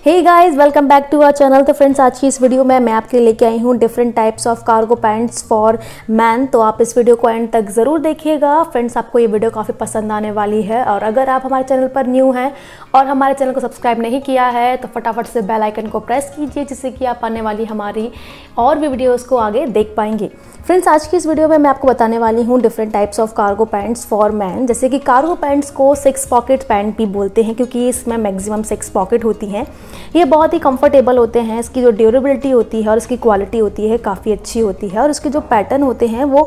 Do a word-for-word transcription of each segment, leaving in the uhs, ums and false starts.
Hey guys, welcome back to our channel. तो friends, आज की इस वीडियो में मैं आपके लिए लेके आई हूँ different types of cargo pants for man. तो आप इस वीडियो को एंड तक ज़रूर देखिएगा। फ्रेंड्स, आपको ये वीडियो काफ़ी पसंद आने वाली है। और अगर आप हमारे चैनल पर न्यू हैं और हमारे चैनल को सब्सक्राइब नहीं किया है तो फटाफट से बेल आइकन को प्रेस कीजिए, जिससे कि आप आने वाली हमारी और भी वीडियोज़ को आगे देख पाएंगे। फ्रेंड्स, आज की इस वीडियो में मैं आपको बताने वाली हूँ different types of cargo pants for man. जैसे कि कार्गो पैंट्स को सिक्स पॉकेट पैंट भी बोलते हैं, क्योंकि इसमें मैक्सिमम सिक्स पॉकेट होती हैं। ये बहुत ही कंफर्टेबल होते हैं। इसकी जो ड्यूरेबिलिटी होती है और इसकी क्वालिटी होती है काफ़ी अच्छी होती है। और इसके जो पैटर्न होते हैं वो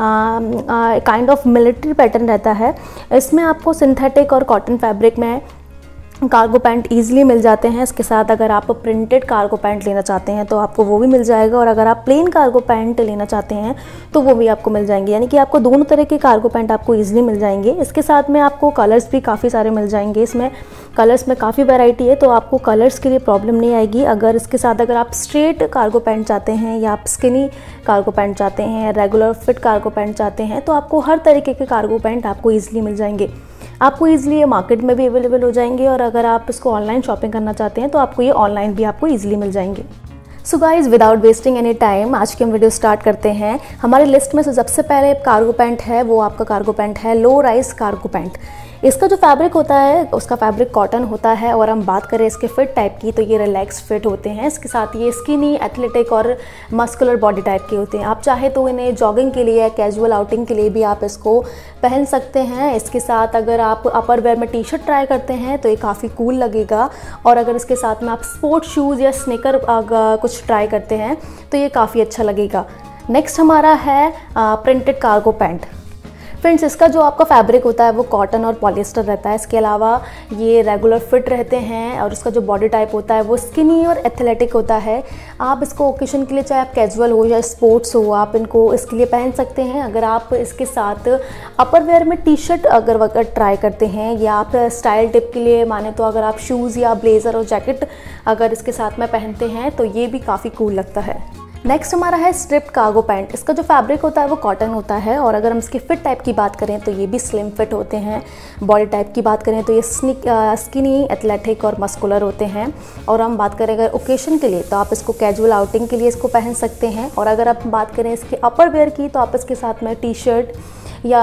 काइंड ऑफ मिलिट्री पैटर्न रहता है। इसमें आपको सिंथेटिक और कॉटन फैब्रिक में कार्गो पैंट ईजिली मिल जाते हैं। इसके साथ अगर आप प्रिंटेड कार्गो पैंट लेना चाहते हैं तो आपको वो भी मिल जाएगा, और अगर आप प्लेन कार्गो पैंट लेना चाहते हैं तो वो भी आपको मिल जाएंगे। यानी कि आपको दोनों तरह के कार्गो पैंट आपको ईजिली मिल जाएंगे। इसके साथ में आपको कलर्स भी काफ़ी सारे मिल जाएंगे। इसमें कलर्स में काफ़ी वैरायटी है, तो आपको कलर्स के लिए प्रॉब्लम नहीं आएगी। अगर इसके साथ अगर आप स्ट्रेट कार्गो पैंट चाहते हैं या आप स्किनी कार्गो पैंट चाहते हैं, रेगुलर फिट कार्गो पैंट चाहते हैं, तो आपको हर तरीके के कार्गो पैंट आपको ईजिली मिल जाएंगे। आपको ईजिली ये मार्केट में भी अवेलेबल हो जाएंगे, और अगर आप इसको ऑनलाइन शॉपिंग करना चाहते हैं तो आपको ये ऑनलाइन भी आपको ईजिली मिल जाएंगे। So guys, without wasting any time आज की हम वीडियो स्टार्ट करते हैं। हमारी लिस्ट में से सबसे पहले कार्गो पैंट है, वो आपका कार्गो पैंट है लो राइज कार्गो पैंट। इसका जो फैब्रिक होता है उसका फैब्रिक कॉटन होता है। और हम बात करें इसके फिट टाइप की तो ये रिलैक्स फिट होते हैं। इसके साथ ये स्किनी, एथलेटिक और मस्कुलर बॉडी टाइप के होते हैं। आप चाहे तो इन्हें जॉगिंग के लिए या कैजुअल आउटिंग के लिए भी आप इसको पहन सकते हैं। इसके साथ अगर आप अपर वेयर में टी शर्ट ट्राई करते हैं तो ये काफ़ी कूल लगेगा। और अगर इसके साथ में आप स्पोर्ट शूज़ या स्नीकर कुछ ट्राई करते हैं तो ये काफ़ी अच्छा लगेगा। नेक्स्ट हमारा है प्रिंटेड कार्गो पैंट। फ्रेंड्स, इसका जो आपका फैब्रिक होता है वो कॉटन और पॉलिएस्टर रहता है। इसके अलावा ये रेगुलर फिट रहते हैं, और इसका जो बॉडी टाइप होता है वो स्किनी और एथलेटिक होता है। आप इसको ओकेशन के लिए, चाहे आप कैजुअल हो या स्पोर्ट्स हो, आप इनको इसके लिए पहन सकते हैं। अगर आप इसके साथ अपर वेयर में टी शर्ट अगर अगर ट्राई करते हैं, या आप स्टाइल टिप के लिए माने तो अगर आप शूज़ या ब्लेज़र और जैकेट अगर इसके साथ में पहनते हैं तो ये भी काफ़ी कूल लगता है। नेक्स्ट हमारा है स्ट्रिप्ड कार्गो पैंट। इसका जो फैब्रिक होता है वो कॉटन होता है, और अगर हम इसकी फिट टाइप की बात करें तो ये भी स्लिम फिट होते हैं। बॉडी टाइप की बात करें तो ये स्किनी, एथलेटिक और मस्कुलर होते हैं। और हम बात करें अगर ओकेशन के लिए तो आप इसको कैजुअल आउटिंग के लिए इसको पहन सकते हैं। और अगर आप बात करें इसके अपर वेयर की तो आप इसके साथ में टी शर्ट, या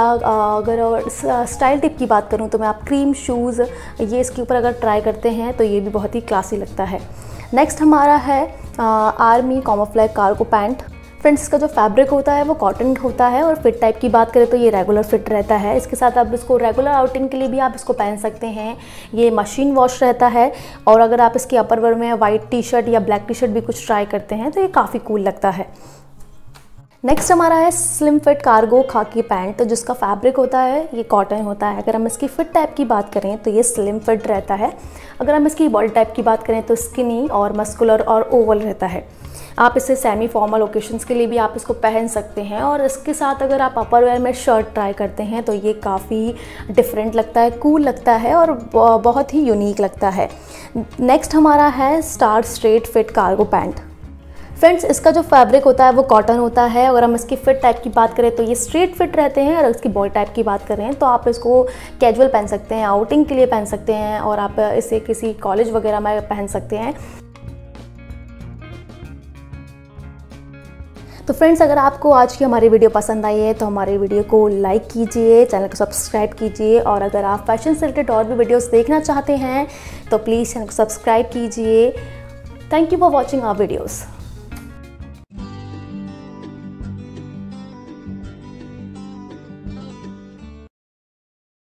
अगर स्टाइल टिप की बात करूँ तो मैं आप क्रीम शूज़ ये इसके ऊपर अगर ट्राई करते हैं तो ये भी बहुत ही क्लासी लगता है। नेक्स्ट हमारा है army camouflage cargo pant. Friends, इसका जो फैब्रिक होता है वो कॉटन होता है, और फिट टाइप की बात करें तो ये रेगुलर फिट रहता है। इसके साथ आप इसको रेगुलर आउटिंग के लिए भी आप इसको पहन सकते हैं। ये मशीन वॉश रहता है, और अगर आप इसकी अपर वेयर में वाइट टी शर्ट या ब्लैक टी शर्ट भी कुछ ट्राई करते हैं तो ये काफ़ी कूल लगता है। नेक्स्ट हमारा है slim fit cargo khaki pant, तो जिसका फैब्रिक होता है ये कॉटन होता है। अगर हम इसकी फिट टाइप की बात करें तो ये स्लिम फिट रहता है। अगर हम इसकी बॉडी टाइप की बात करें तो स्किनी और मस्कुलर और ओवल रहता है। आप इसे सेमी फॉर्मल ओकेशंस के लिए भी आप इसको पहन सकते हैं। और इसके साथ अगर आप अपर वेयर में शर्ट ट्राई करते हैं तो ये काफ़ी डिफरेंट लगता है, कूल लगता है और बहुत ही यूनिक लगता है। नेक्स्ट हमारा है star straight fit cargo pant. Friends, इसका जो फैब्रिक होता है वो कॉटन होता है। अगर हम इसकी फिट टाइप की बात करें तो ये स्ट्रेट फिट रहते हैं। और इसकी बॉडी टाइप की बात करें तो आप इसको कैजुअल पहन सकते हैं, आउटिंग के लिए पहन सकते हैं, और आप इसे किसी कॉलेज वगैरह में पहन सकते हैं। तो फ्रेंड्स, अगर आपको आज की हमारी वीडियो पसंद आई है तो हमारी वीडियो को लाइक कीजिए, चैनल को सब्सक्राइब कीजिए। और अगर आप फैशन से रिलेटेड और भी वीडियोस देखना चाहते हैं तो प्लीज़ चैनल को सब्सक्राइब कीजिए। Thank you for watching our videos.